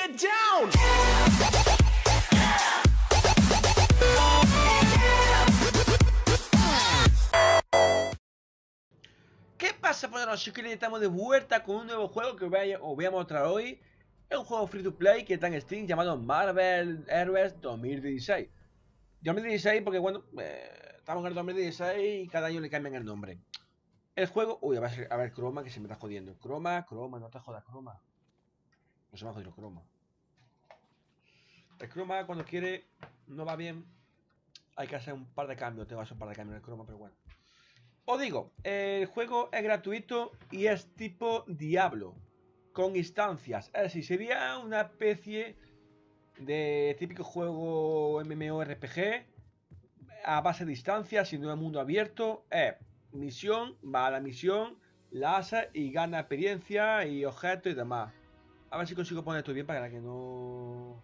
get down. ¿Qué pasa, poderosos chiquillos? Estamos de vuelta con un nuevo juego que os voy a mostrar hoy. Es un juego free to play que está en Steam llamado Marvel Heroes 2016. 2016 porque bueno, estamos en el 2016 y cada año le cambian el nombre. El juego... Uy, a ver, Croma, que se me está jodiendo. Croma, no te jodas, Croma. No se me ha jodido Croma. El Croma cuando quiere no va bien. Hay que hacer un par de cambios. Tengo que hacer un par de cambios en el Croma, pero bueno. Os digo, el juego es gratuito y es tipo Diablo, con instancias. Es decir, sería una especie de típico juego MMORPG a base de instancias y no es mundo abierto. Es misión, va a la misión, la hace y gana experiencia y objetos y demás. A ver si consigo poner esto bien para que no...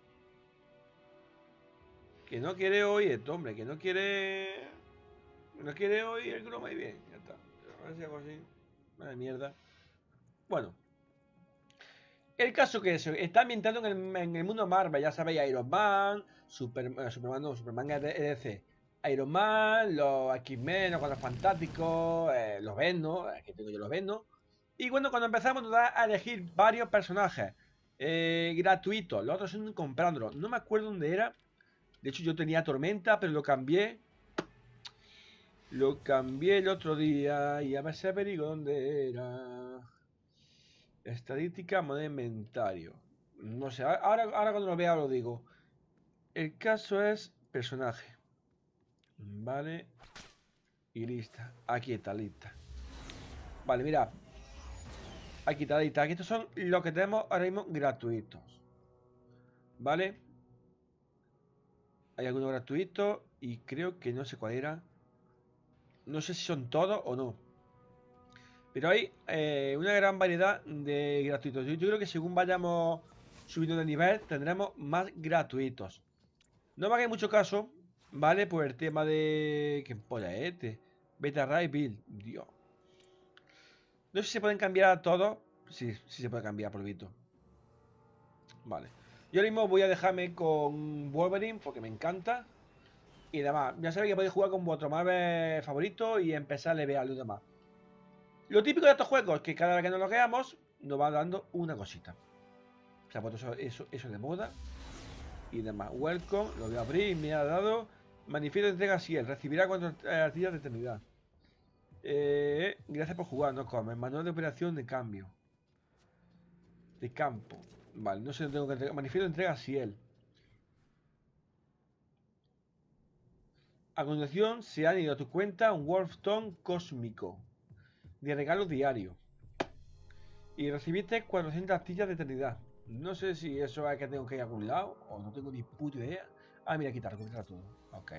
Que no quiere hoy esto, hombre, que no quiere... No quiere hoy el croma y bien, ya está. A ver si hago así. Madre mierda. Bueno. El caso que está ambientado en el mundo Marvel. Ya sabéis, Iron Man, Superman no, Superman es de DC. Iron Man, los X-Men, los Cuatro Fantásticos, los Venom, aquí tengo yo los Venom. Y bueno, cuando empezamos nos da a elegir varios personajes gratuitos. Los otros son comprándolos. No me acuerdo dónde era. De hecho yo tenía Tormenta, pero lo cambié. Lo cambié el otro día y a ver si averiguo dónde era. Estadística, moneda de inventario. No sé, ahora cuando lo vea lo digo. El caso es personaje. Vale. Y lista. Aquí está, lista. Vale, mira. Aquí está, lista. Aquí estos son los que tenemos ahora mismo gratuitos. Vale. Hay algunos gratuitos y creo que no sé cuál era. No sé si son todos o no. Pero hay una gran variedad de gratuitos. Yo creo que según vayamos subiendo de nivel, tendremos más gratuitos. No me hagáis mucho caso, ¿vale? Por el tema de... ¿Qué polla es este? Beta Ray Build. Dios. No sé si se pueden cambiar a todos. Sí, sí se puede cambiar, por visto. Vale. Yo ahora mismo voy a dejarme con Wolverine porque me encanta. Y demás. Ya sabéis que podéis jugar con vuestro Marvel favorito y empezar a levear los demás. Lo típico de estos juegos es que cada vez que nos lo quedamos, nos va dando una cosita. Se ha puesto eso de moda. Y demás. Welcome, lo voy a abrir, me ha dado. Manifiesto de entrega Ciel, recibirá 4 artillas de eternidad. Gracias por jugar, no comes. Manual de operación de cambio. De campo. Vale, no sé, no tengo que entregar. Manifiesto de entrega Ciel. A continuación se ha añadido a tu cuenta un Wolfstone cósmico de regalo diario. Y recibiste 400 artillas de eternidad. No sé si eso es que tengo que ir a algún lado o no tengo ni puta idea. Ah, mira, quitar todo. Ok.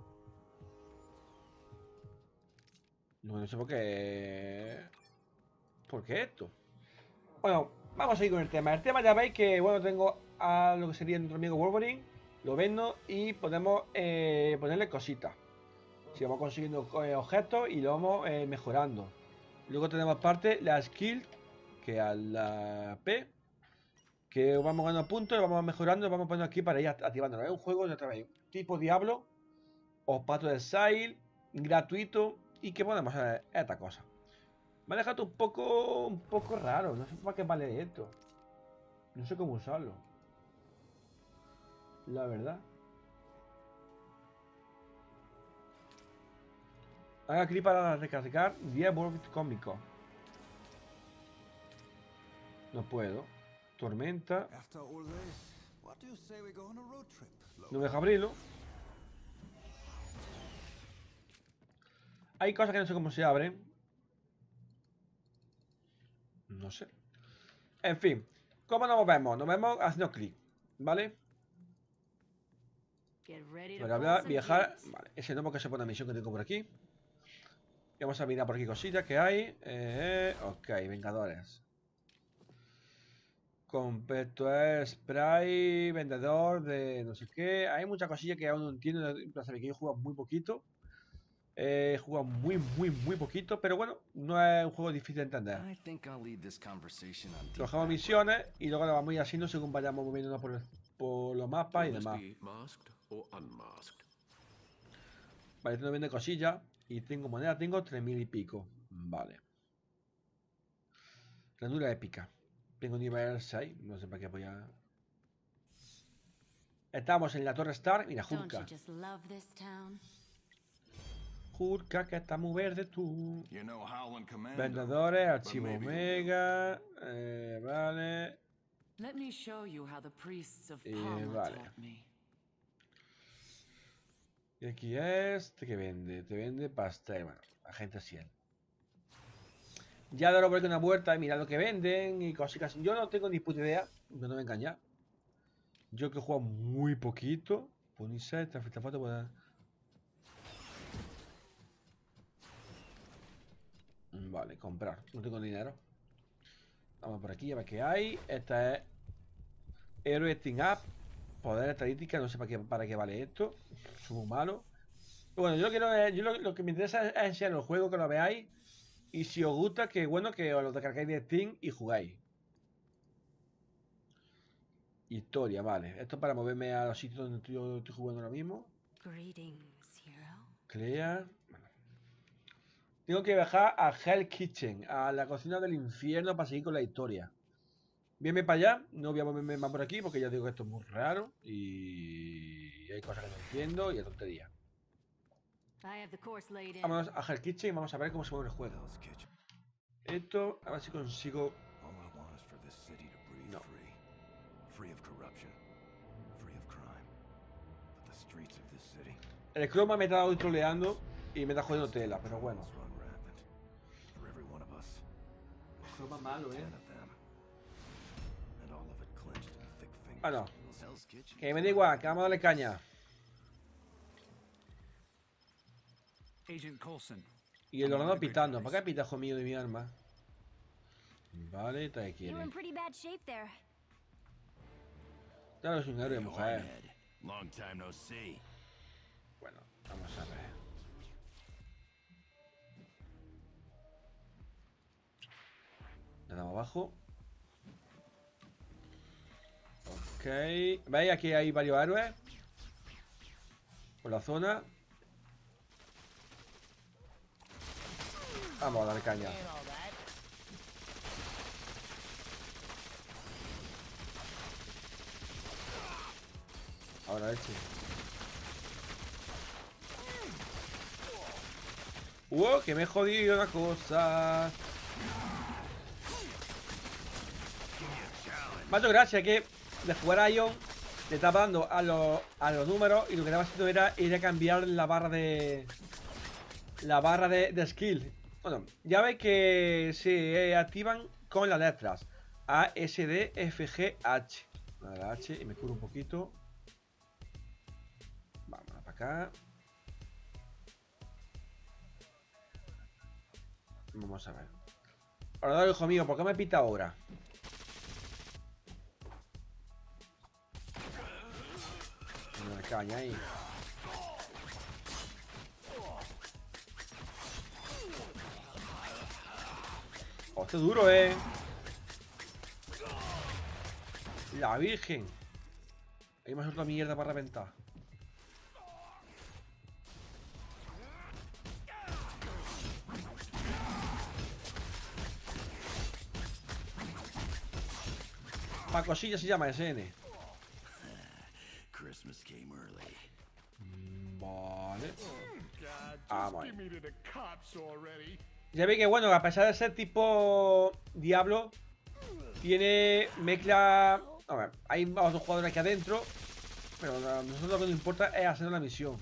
No sé por qué. ¿Por qué esto? Bueno, vamos a ir con el tema. El tema ya veis que, bueno, tengo a lo que sería nuestro amigo Wolverine. Lo vendo y podemos ponerle cositas. Si vamos consiguiendo objetos y lo vamos mejorando. Luego tenemos aparte la skill, que a la P, que vamos ganando puntos, lo vamos mejorando, lo vamos poniendo aquí para ir activándolo. Es un juego de otra vez, tipo Diablo o Pato del Sail, gratuito y que podemos hacer esta cosa. Me ha dejado un poco raro. No sé para qué vale esto. No sé cómo usarlo. La verdad. Haga clic para recargar 10 Wolf cómicos. No puedo. Tormenta. No me deja abrirlo. Hay cosas que no sé cómo se abren. No sé. En fin. ¿Cómo nos movemos? Nos vemos haciendo clic. ¿Vale? Para hablar, viajar. Vale. Ese no porque se pone la misión que tengo por aquí. Y vamos a mirar por aquí cositas que hay. Ok, Vengadores. Completo es spray, vendedor de no sé qué. Hay muchas cosillas que aún no entiendo. Que yo juego muy poquito. He jugado muy poquito, pero bueno, no es un juego difícil de entender. Cogemos misiones y luego las vamos a ir haciendo según vayamos moviéndonos por los mapas y demás. Vale, tengo viendo cosillas y tengo moneda, tengo 3000 y pico. Vale. Ranura épica. Tengo nivel 6, no sé para qué voy a... Estamos en la Torre Star. Mira, Jurka. Jurka, que está muy verde tú. Vendedores, archivo Omega. Vale. Vale. Y aquí es... ¿Qué vende? Te vende pastel. Bueno, agente 100. Ya daré por aquí una vuelta y mirad lo que venden y cositas. Yo no tengo ni puta idea. No me engañar. Yo que he jugado muy poquito. Punirse, esta foto puede... Vale, comprar. No tengo dinero. Vamos por aquí a ver qué hay. Esta es Héroe Team Up. Poder estadística. No sé para qué vale esto. Soy muy malo. Bueno, yo quiero. Lo que me interesa es enseñar el juego, que lo veáis. Y si os gusta, que bueno, que os lo descargáis de Steam y jugáis. Historia, vale. Esto para moverme a los sitios donde yo estoy jugando ahora mismo. Clear. Tengo que bajar a Hell Kitchen, a la cocina del infierno, para seguir con la historia. Vienme para allá, no voy a moverme más por aquí porque ya digo que esto es muy raro y hay cosas que no entiendo y es tontería. Vámonos a Hell Kitchen y vamos a ver cómo se mueve el juego. Esto, a ver si consigo... No. El croma me está dado troleando y me está jodiendo tela, pero bueno. Croma malo, Ah, no. Que me da igual, que vamos a darle caña. Y el ordenador pitando. ¿Para qué pita, hijo mío de mi arma? Vale, te quiere. Claro, es un héroe, mujer. Bueno, vamos a ver. Le damos abajo. Ok. ¿Veis? Aquí hay varios héroes. Por la zona. Vamos a darle caña. Ahora leche. Que me he jodido una cosa. Macho, gracias que de jugar a Ion le estaba dando a los números y lo que estaba haciendo era ir a cambiar la barra de skill. Bueno, ya veis que se activan con las letras A, S, D, F, G, H. Vale, H y me curo un poquito. Vamos para acá. Vamos a ver. Ahora, hijo mío, ¿por qué me pita ahora? Una caña ahí. Hostia, duro, La virgen. Hay más otra mierda para reventar. Pa' cosillas se llama SN. Vale. Vamos. Ya veis que bueno, a pesar de ser tipo Diablo, tiene mezcla. A ver, hay otros jugadores aquí adentro, pero a nosotros lo que nos importa es hacer la misión.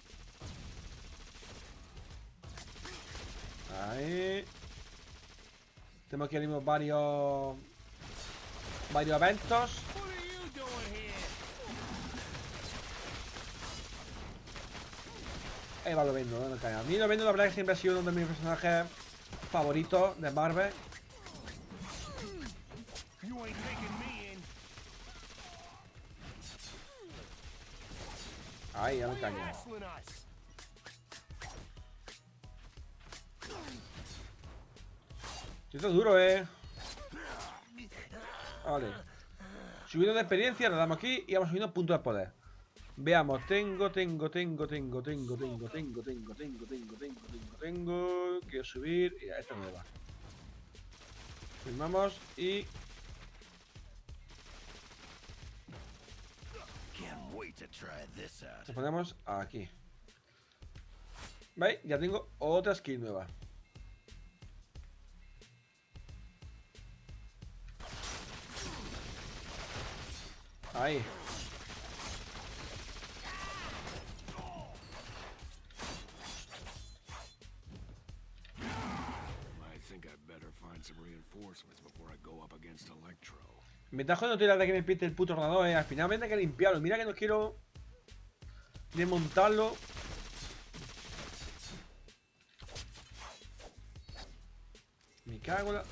Ahí. Tenemos aquí varios eventos. Ahí va lo vendo, no me cae. A mí lo vendo, la verdad, que siempre ha sido uno de mis personajes favoritos de Marvel. Ahí, ya me caña. Esto es duro, Vale. Subiendo de experiencia, le damos aquí y vamos subiendo puntos de poder. Veamos, tengo. Quiero subir. Y esta nueva. Firmamos y. Nos ponemos aquí. ¿Veis? Ya tengo otra skin nueva. Ahí. Me tajo no tirar de que me pinte el puto ordenador, Al final me tendré que limpiarlo. Mira que no quiero desmontarlo. Me cago en la...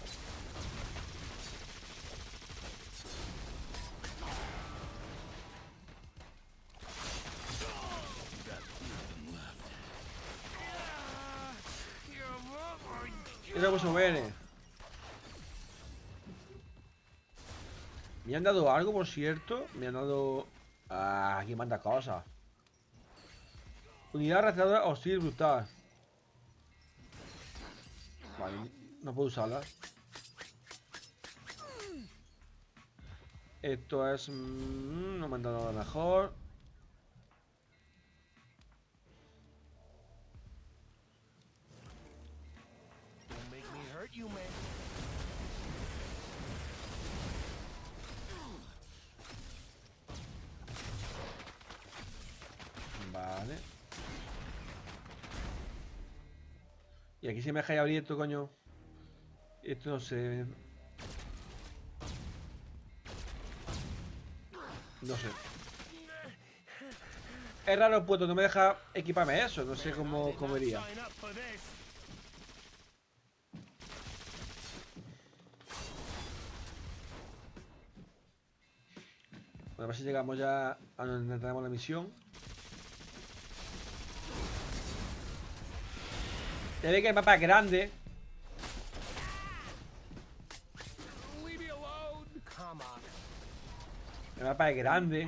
Mira cómo se muere. Me han dado algo, por cierto. Me han dado... Ah, aquí manda cosas. Unidad rastreadora hostil brutal. Vale, no puedo usarla. Esto es... no me han dado nada mejor. Vale. Y aquí se me deja abrir esto, coño. Esto no sé. No sé. Es raro el puesto, no me deja equiparme eso. No sé cómo iría. Bueno, a ver si llegamos ya a donde tenemos la misión. Se ve que el mapa es grande. El mapa es grande.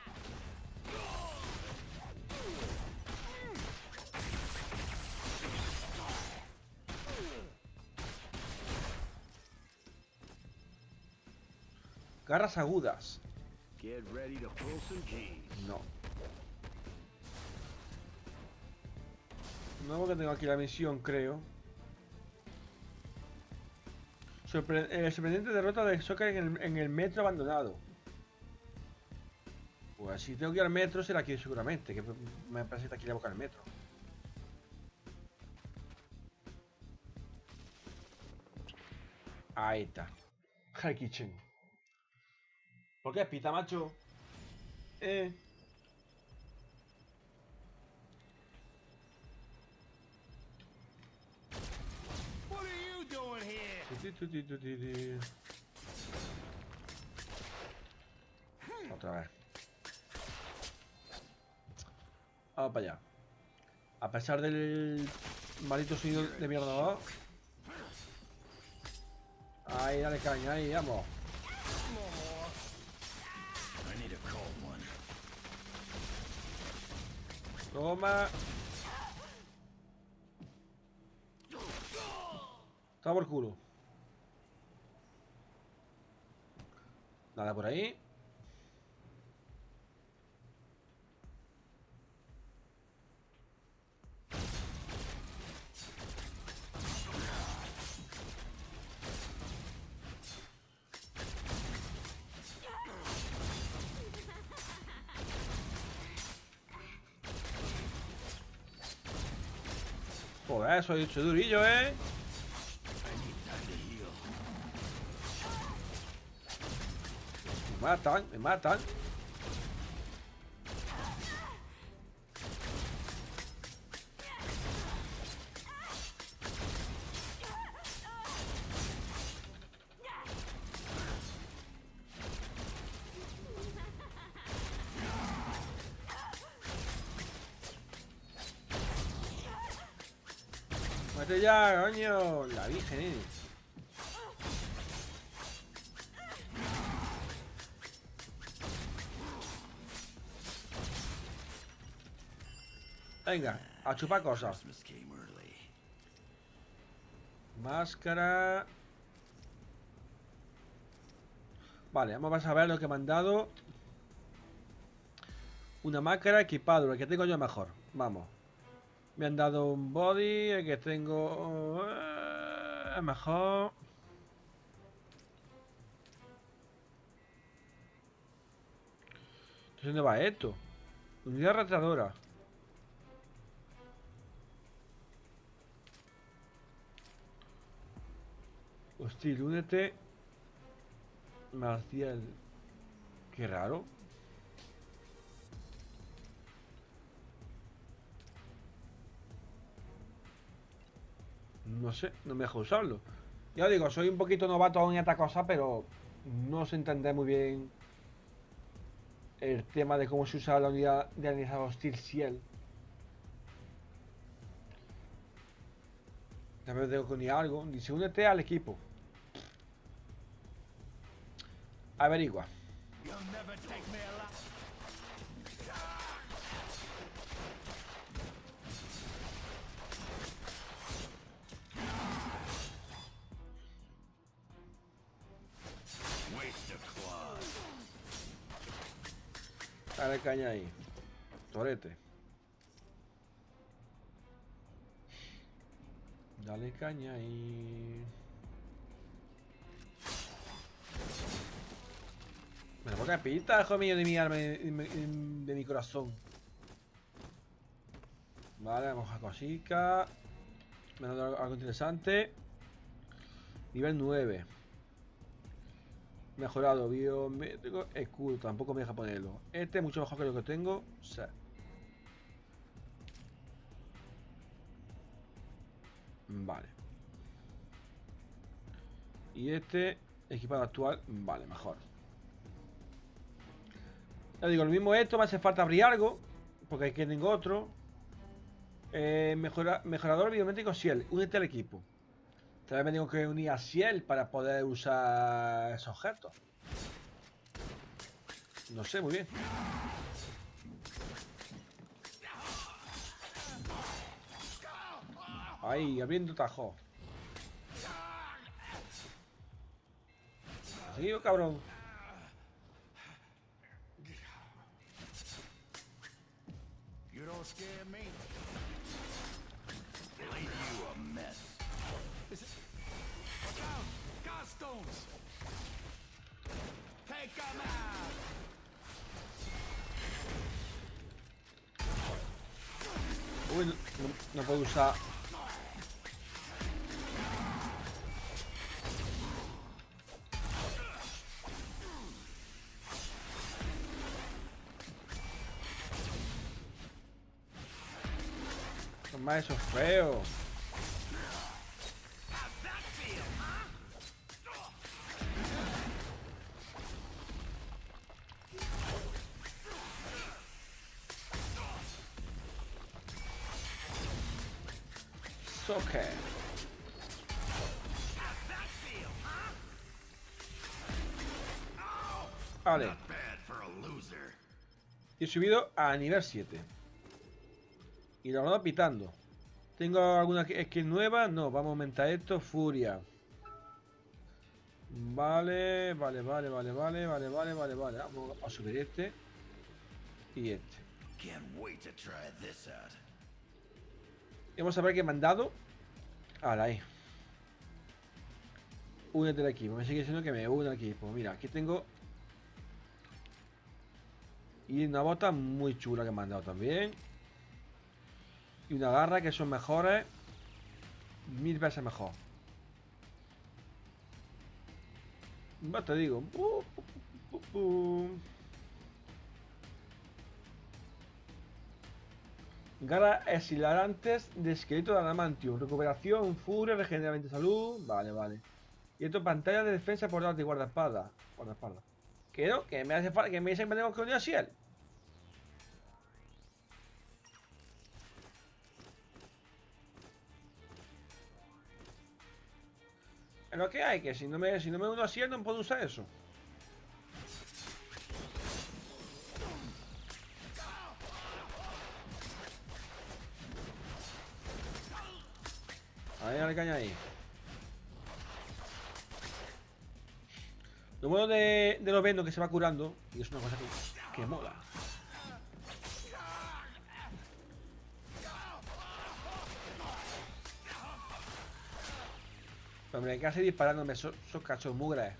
Garras agudas. No. No, porque tengo aquí la misión, creo. Sorprendente derrota de Sokka en el metro abandonado. Pues si tengo que ir al metro será aquí seguramente, que me parece que aquí la boca al metro. Ahí está. High Kitchen. ¿Por qué es pita, macho? Otra vez. Vamos para allá. A pesar del maldito sonido de mierda, ¿no? Ahí, dale caña, ahí, vamos. Toma. Está por culo. Nada por ahí. Joder, soy durillo, Me matan, me matan. Mate ya, coño. La virgen, Venga, a chupar cosas. Máscara. Vale, vamos a ver lo que me han dado. Una máscara equipado, el que tengo yo mejor. Vamos. Me han dado un body, el que tengo mejor. ¿Dónde va esto? Unidad retradora. Hostil, únete. Marcial. Qué raro. No sé, no me deja usarlo. Ya digo, soy un poquito novato en esta cosa, pero no sé entender muy bien el tema de cómo se usa la unidad de analizador hostil Ciel. A ver, tengo que unir algo. Dice, únete al equipo. Averigua. Dale caña ahí. Torete. Dale caña ahí. Me ponga pita, hijo mío, de mi alma, de mi corazón. Vale, vamos a cosica. Me ha dado algo interesante. Nivel 9. Mejorado, biométrico, escudo. Tampoco me deja ponerlo. Este es mucho mejor que lo que tengo. O sea. Vale. Y este, equipado actual. Vale, mejor. Ya digo, lo mismo esto. Me hace falta abrir algo. Porque aquí tengo otro. Mejorador biométrico Ciel. Únete al equipo. Tal vez me tengo que unir a Ciel para poder usar esos objetos. No sé, muy bien. Ahí, abriendo tajo. Así, cabrón. You don't scare me. Leave you a mess. Is it? Look out! Godstones! Take 'em out! Uy, no puedo usar. Toma eso feo. Okay. Vale. Y he subido a nivel 7. Y lo vamos pitando. ¿Tengo alguna skin nueva? No, vamos a aumentar esto. Furia. Vale. Vamos a subir este. Y este. Y vamos a ver qué me han dado. Ahora ahí. Únete al equipo. Me sigue diciendo que me une al equipo. Mira, aquí tengo. Y una bota muy chula que me han dado también. Y una garra que son mejores. 1000 veces mejor. Va, te digo. Garras exhilarantes de esqueleto de adamantium. Recuperación, furia, regeneramiento de salud. Vale. Y esto, pantalla de defensa por de guardaespaldas. Que no, que me hace falta, que me dicen que tengo que unir a Ciel. Es lo que hay, que si no me uno a Ciel no puedo usar eso. dale caña ahí. Lo bueno de los vendos que se va curando, y es una cosa que mola. Pero me quedas disparándome esos cachos mugres.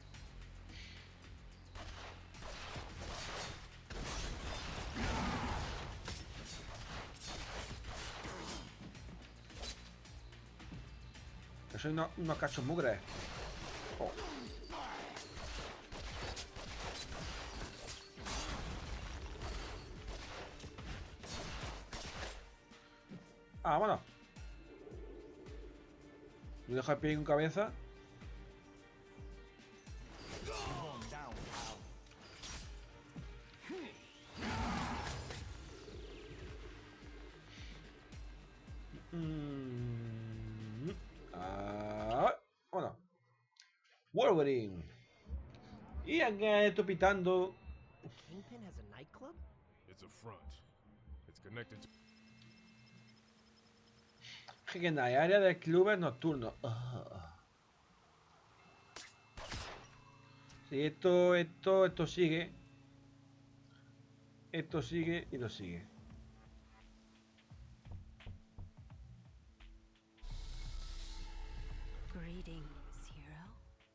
Que soy unos cachos mugres. Oh. Ah, bueno. Me deja el pie con cabeza. Bueno. Wolverine. Y acá estoy pitando. Kingpin has a nightclub? It's a front. It's connected to... Que no hay área de clubes nocturnos. Sí, esto sigue. Esto sigue y lo sigue. Greetings, hero.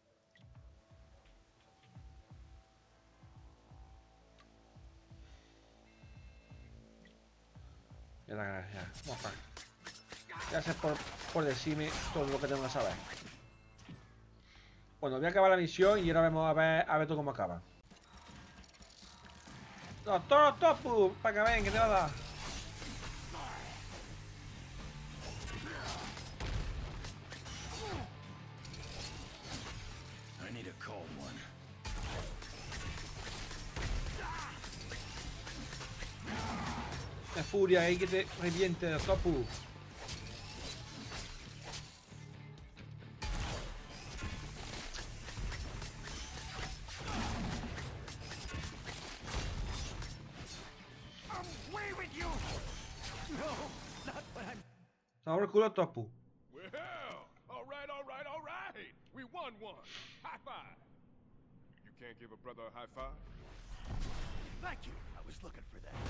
Ya. Gracias por decirme todo lo que tengo que saber. Bueno, voy a acabar la misión y ahora vemos a ver tú cómo acaba. ¡No, Topu! Para que ven, que te va a dar. I need a cold one. La furia ahí que te reviente, Topu. Ahora el culo Topu. Well, all right. We won one. High five. You can't give a brother a high five? Thank you. I was looking for that.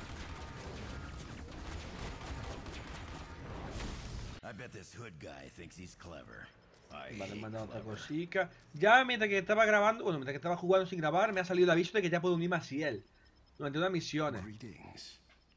I bet this hood guy thinks he's clever. Vale, me han dado otra cosica. Ya mientras que estaba grabando, bueno, mientras que estaba jugando sin grabar, me ha salido el aviso de que ya puedo unirme a Ciel durante unas misiones. Greetings.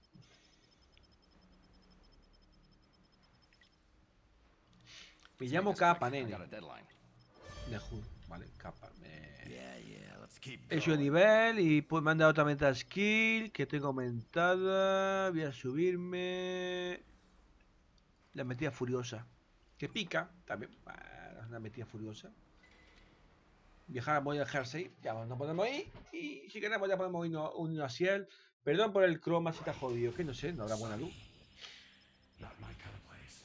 Me llamo Capa, nene. Got a deadline. De Hood. Vale, Capa. Yeah, let's keep He going. subido nivel y pues me han dado también otra skill que tengo aumentada. Voy a subirme. La metida furiosa. Que pica también. Bueno, una metida furiosa. Viajar a Moy del Jersey. Ya no podemos ir. Y si queremos ya podemos unirnos a Ciel. Perdón por el croma si está jodido. Que no sé, no habrá buena luz. Not my kind of place.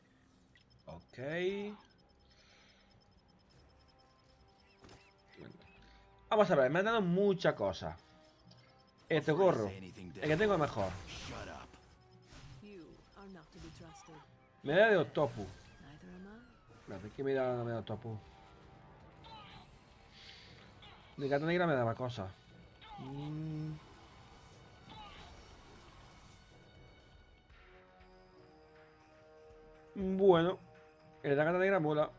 Ok. Vamos a ver, me han dado muchas cosas. Este gorro. El que tengo es mejor. Shut up. You are not to be trusted. Me da de Octopu. Neither am I. Espérate, que me da Octopu. De gata negra me daba cosas. Bueno, el de la gata negra mola.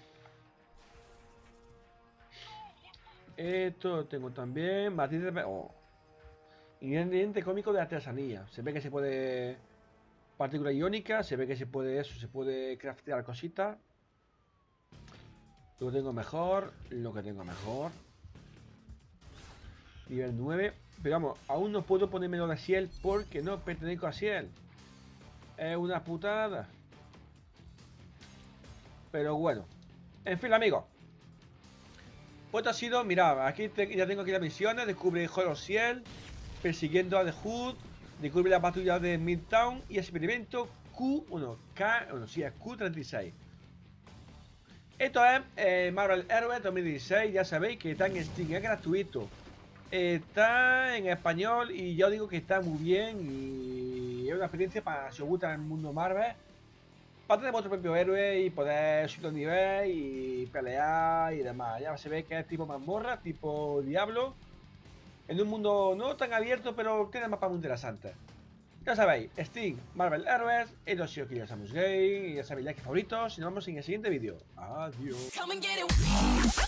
Esto tengo también. Matiz de... Oh. Ingrediente cómico de artesanía. Se ve que se puede... Partícula iónica. Se ve que se puede eso. Se puede craftear cositas. Lo que tengo mejor. Nivel 9. Pero vamos, aún no puedo ponerme lo de Ciel porque no pertenezco a Ciel. Es una putada. Pero bueno. En fin, amigos. Pues esto ha sido, mirad, aquí ya tengo aquí las misiones. Descubre Hollow Ciel, persiguiendo a The Hood, descubre la patrulla de Midtown y experimento es Q36. Esto es Marvel Heroes 2016, ya sabéis que está en Steam, es gratuito. Está en español y ya os digo que está muy bien y es una experiencia para si os gusta el mundo Marvel, para tener vuestro propio héroe y poder subir el nivel y pelear y demás. Ya se ve que es tipo mazmorra, tipo Diablo, en un mundo no tan abierto, pero tiene mapas muy interesantes. Ya sabéis, Steam, Marvel Heroes, esto ha sido Killer Samus Game, y ya sabéis, like favoritos, y nos vemos en el siguiente vídeo. Adiós. Come and get it.